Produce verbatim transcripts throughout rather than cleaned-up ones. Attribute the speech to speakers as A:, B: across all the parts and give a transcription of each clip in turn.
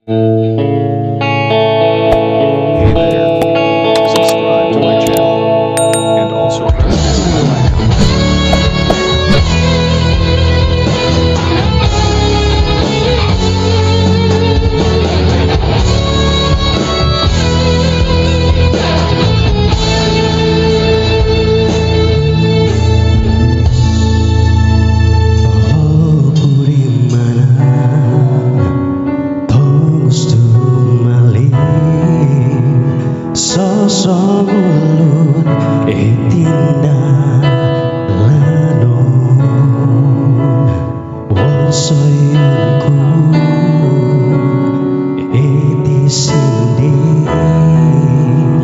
A: Hey there, subscribe to my channel and also press the bell icon.
B: Sosok etina lanon wong soyku eti sindir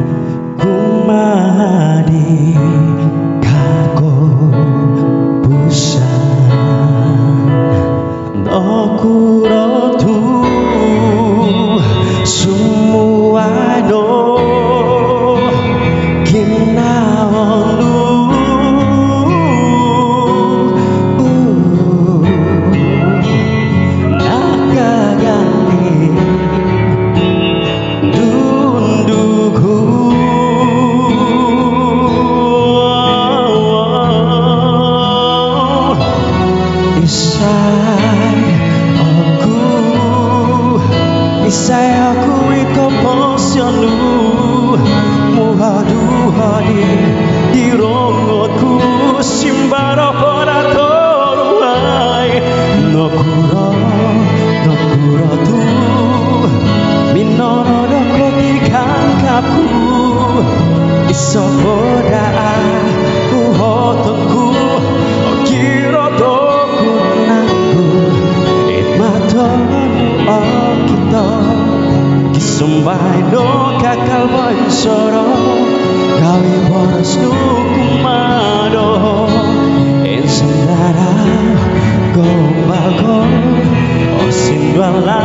B: kumadi kako busan nokurotu semua no Isai aku iko posionu muhadu hadir di rongotku simbara pada toruai nokuro nokuro tu minono doko dikangkapku iso boda uhotonku kiro doku nangku itmatonu okito Kisumbai no kakal bansoro gawe boros nukumado ensendara gombago osindwala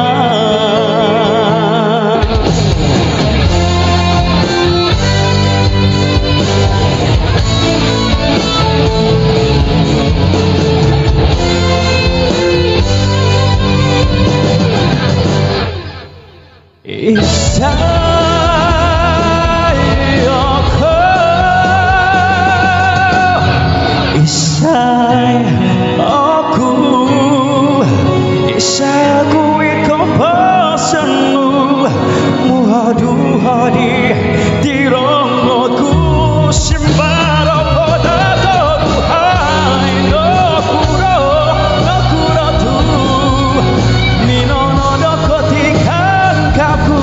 B: Isai aku, isai aku, isai aku iko pasanmu muhadu hadi di rongotku simbara pada toruhai nokuro nokuro tu minono doko kaku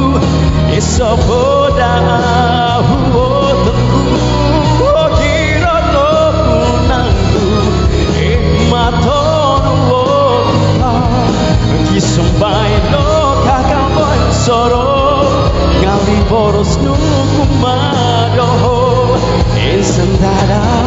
B: isopoda huotonku kira toku nangku ikmatonu woka kisumbai no kakal bansoro ngali boros nukumado insendara